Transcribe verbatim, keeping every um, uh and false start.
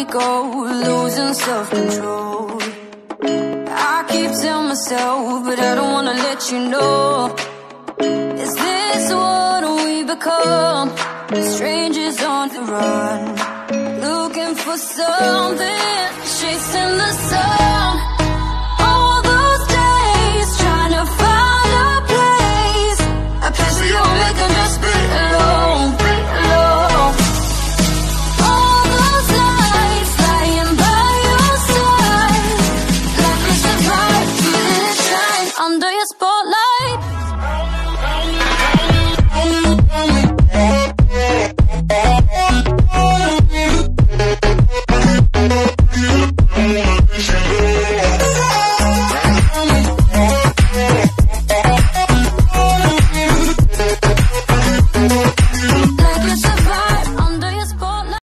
we go, losing self-control. I keep telling myself, but I don't wanna let you know. Is this what we become? Strangers on the run, looking for something, chasing the sun.